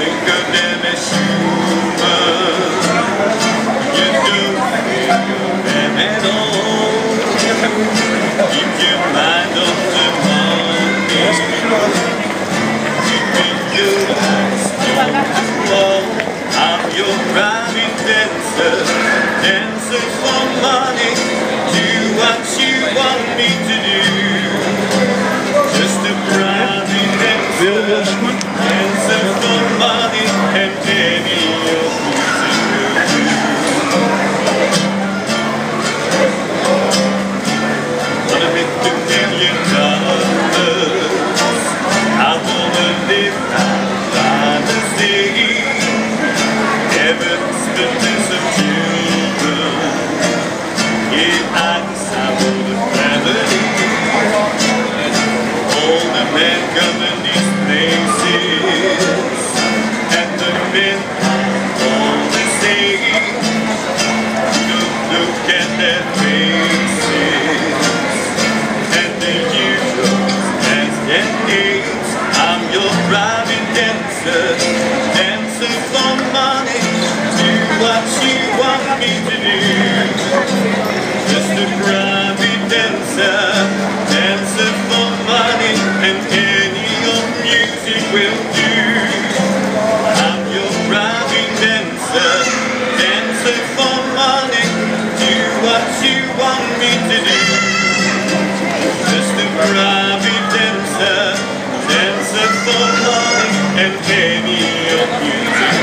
think of them as human. You don't feel them at all. Keep your mind on the money. Keep your eyes on the wall. I'm your private dancer, dancing for money. Do what you want me to do. Just a private dancer, dancing for money, and any of music will do. Wanna make $1 million. I wanna live out fantasy. Heaven's business of children. Yeah, I guess I want a family. All the men come in these places, and the men all the same. Don't look at their faces, and the euros as their names. I'm your private dancer, dancing for money. Do what you want me to do. Just a private dancer, dancing for money, and any old music will do. I'm your private dancer, dancing for money. Do what you want me to do. Just a private dancer, dancing for money, and any old music